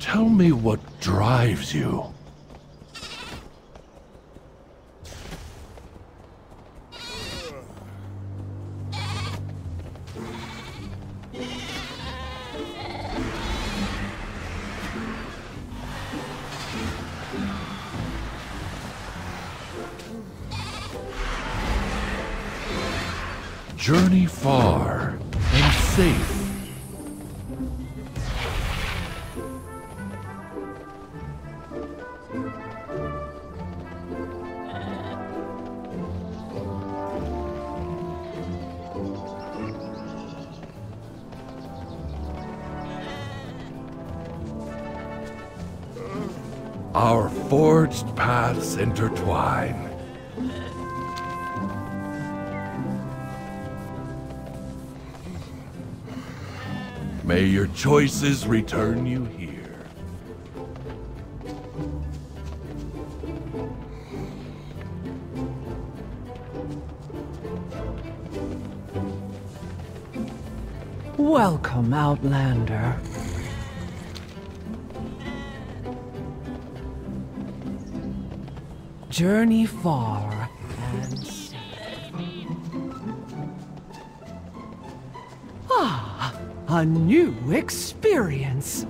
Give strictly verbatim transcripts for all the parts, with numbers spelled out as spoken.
Tell me what drives you. Journey far and safe. Our forged paths intertwine. May your choices return you here. Welcome, Outlander. Journey far and safe. Ah, a new experience.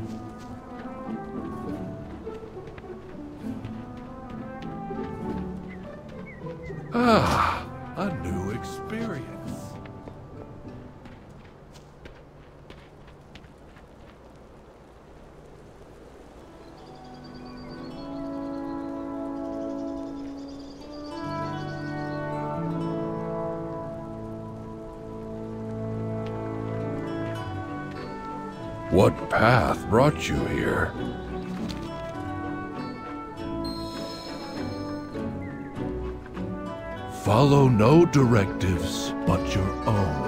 Ah, a new experience. What path brought you here? Follow no directives but your own.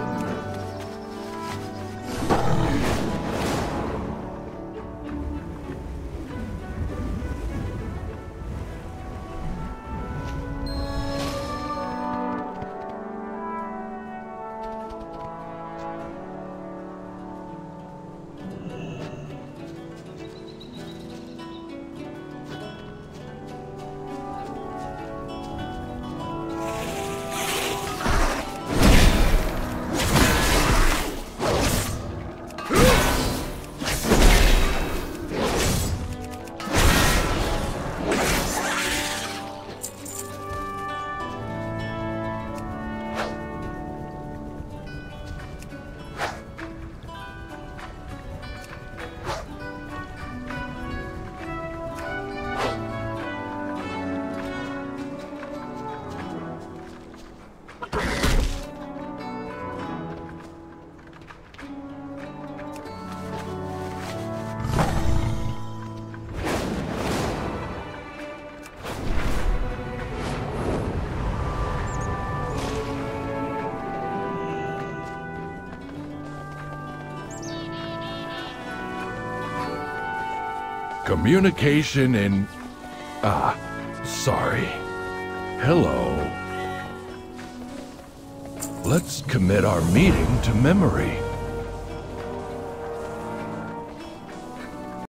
Communication in... Ah, sorry. Hello. Let's commit our meeting to memory.